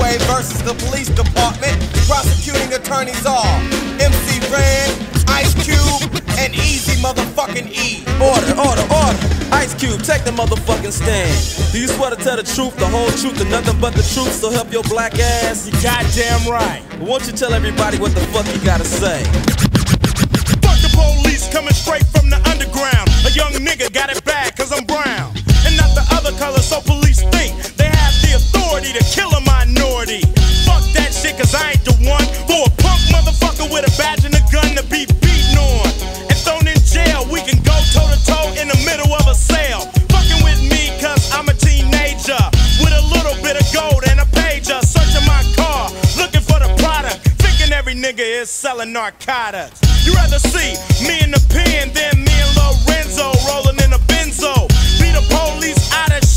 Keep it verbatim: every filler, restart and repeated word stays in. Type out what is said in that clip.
Way versus the police department. Prosecuting attorneys are M C Ren, Ice Cube, and Easy motherfucking E. Order, order, order. Ice Cube, take the motherfucking stand. Do you swear to tell the truth, the whole truth, and nothing but the truth, so help your black ass? You goddamn right. Won't you tell everybody what the fuck you gotta say? Fuck the police coming straight from the underground. A young nigga got it bad cause I'm brown. And not the other color, so police think they have the authority to kill a minority. Fuck that shit cause I ain't the one for a punk motherfucker with a badge and a gun to be beaten on and thrown in jail. We can go toe to toe in the middle of a sale. Fucking with me cause I'm a teenager with a little bit of gold and a pager. Searching my car, looking for the product, thinking every nigga is selling narcotics. You rather see me in the pen than me and Lorenzo rolling in a benzo. Be the police out of